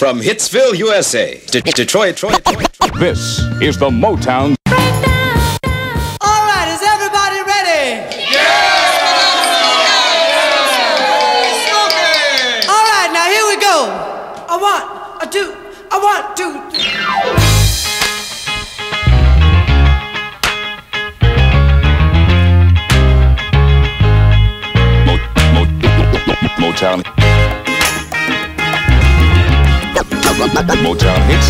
From Hitsville, USA, to Detroit. This is the Motown. All right, is everybody ready? Yeah! All right, now here we go. A one, a two, a 1, 2, 3. Motown. Motown hits.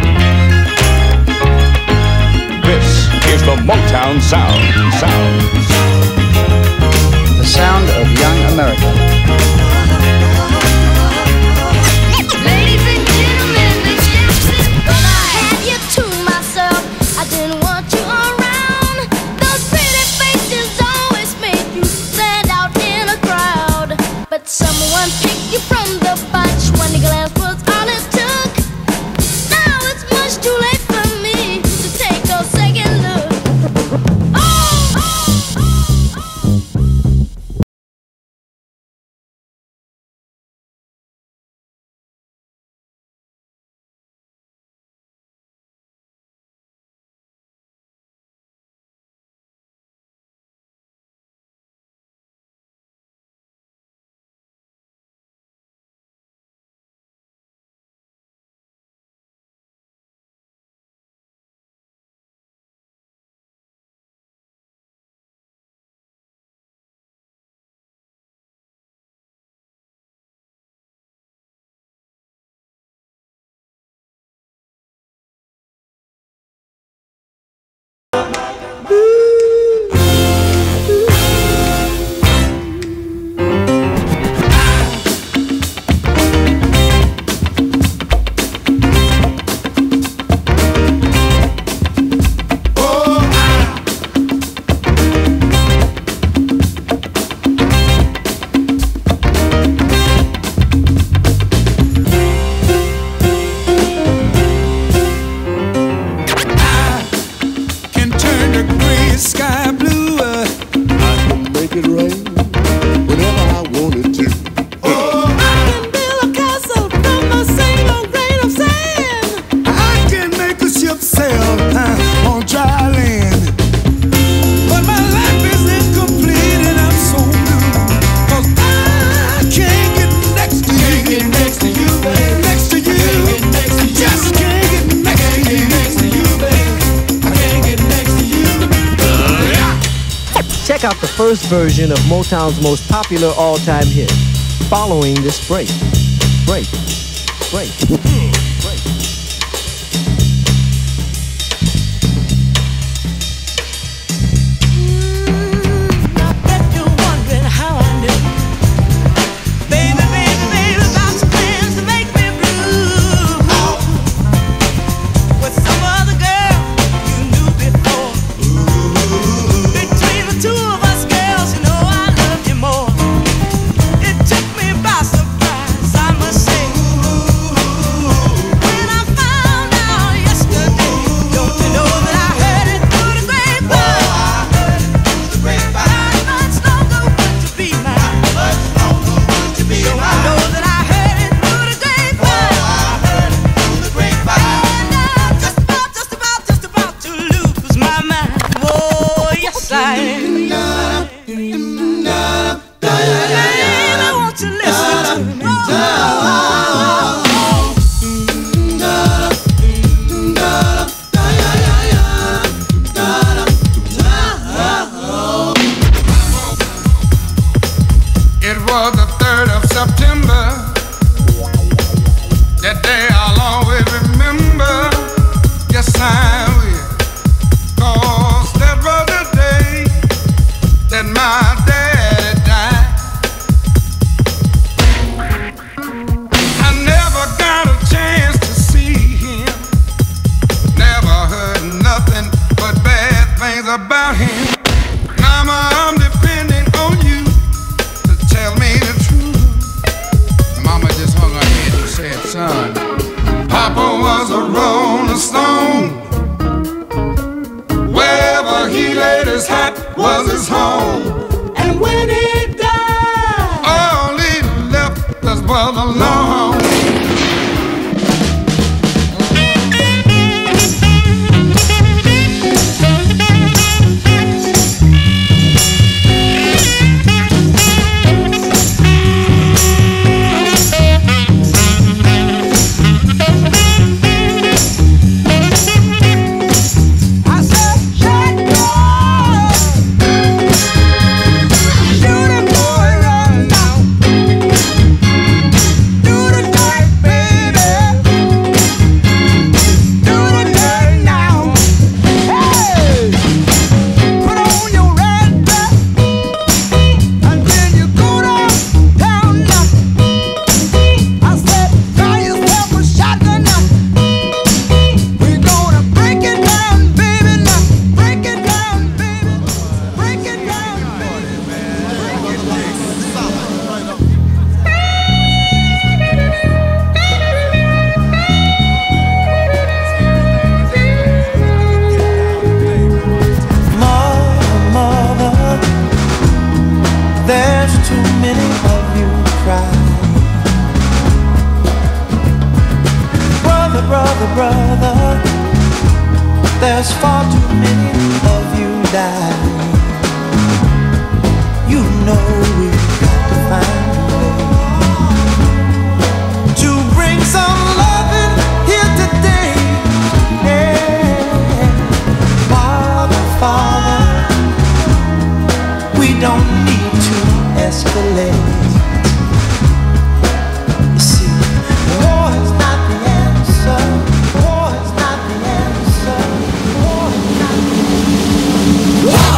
This is the Motown sound. The sound of young America. Ladies and gentlemen, the Jackson. But I had you to myself. I didn't want you around. Those pretty faces always make you stand out in a crowd. But someone picked you from the bunch. One glance was all it took. Now it's much too late for me to take a second look. Check out the first version of Motown's most popular all-time hit, Following This Break. Break. About him, Mama, I'm depending on you to tell me the truth. Mama just hung her head and said, son, Papa was a rolling stone. Wherever he laid his hat was his home. And when he died, all he left us was alone. brother, there's far too many of you dying. You know we've got to find a way to bring some loving here today. Yeah. Father, Father, we don't need to escalate. You see, war is not the answer. War is not the answer. War is not the answer.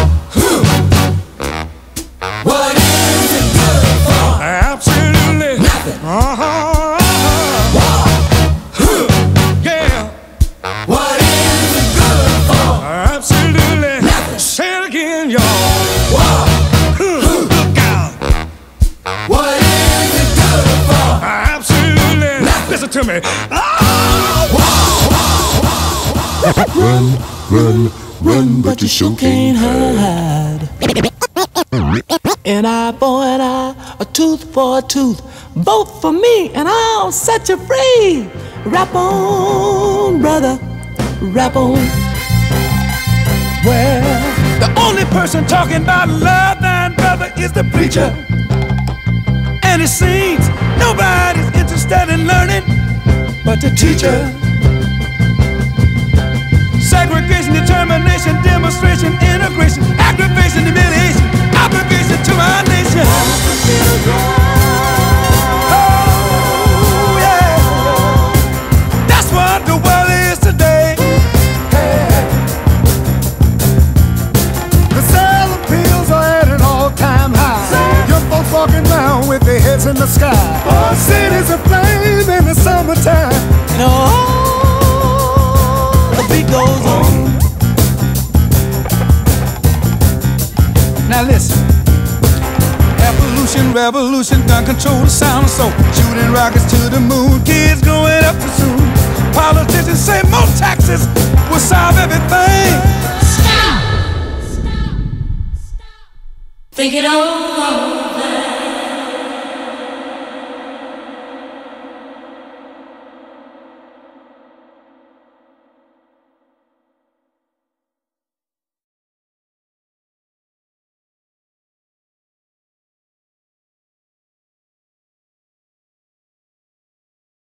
What is it good for? Absolutely nothing. Yeah. What is it good for? Absolutely nothing. Say it again, y'all. Look out. What is it good for? Absolutely nothing. Listen to me. Run, run, run, but you sure can't hide. An eye for an eye, a tooth for a tooth. Vote for me and I'll set you free. Rap on, brother, rap on. Well, the only person talking about love, thine brother, is the preacher. And it seems nobody's interested in learning but the teacher. Segregation, determination, demonstration, integration, aggravation, humiliation, obligation to our nation. Oh, yeah. That's what the world is today. The sale of pills are at an all-time high. Young folks walking around with their heads in the sky. All cities aflame in the summertime. And the beat goes on. Now listen. Evolution, revolution, gun control the sound of soul. Shooting rockets to the moon, kids growing up too soon. Politicians say more taxes will solve everything. Stop. Think it over.